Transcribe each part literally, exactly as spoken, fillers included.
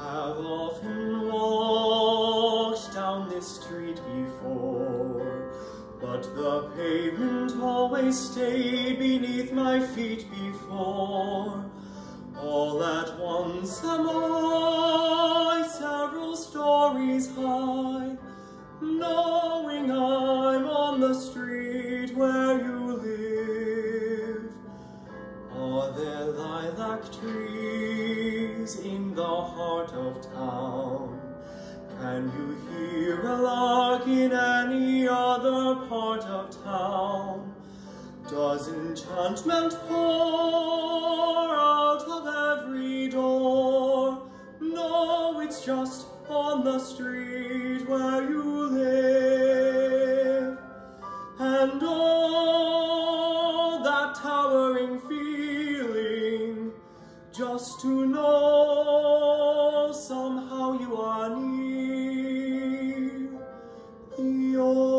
have often walked down this street before, but the pavement always stayed beneath my feet before. All at once am I several stories high, knowing I'm on the street where you live. Are there lilac trees in the heart of town? Can you hear a lark in any other part of town? Does enchantment pour out of every door? No, it's just on the street where you live. And oh, that towering feeling, just to know somehow you are near. The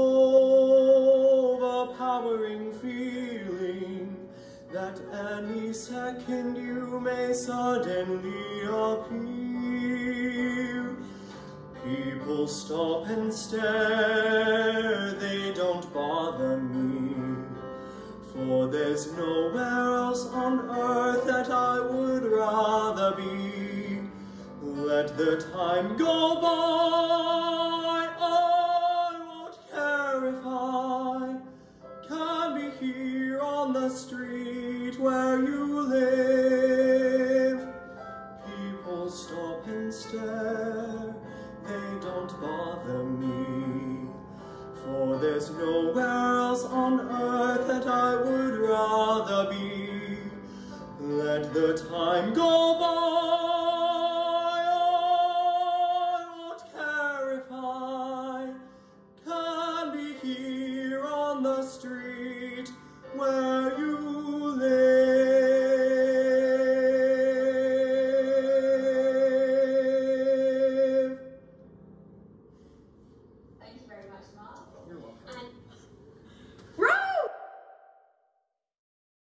overpowering feeling that any second you may suddenly appear. People stop and stare, they don't bother me, for there's nowhere else on earth that I would rather be. Let the time go by, I won't care if I can be here on the street where you live. People stop and stare, they don't bother me, for there's nowhere else on earth that I would rather be. Let the time go by, I won't care if I can be here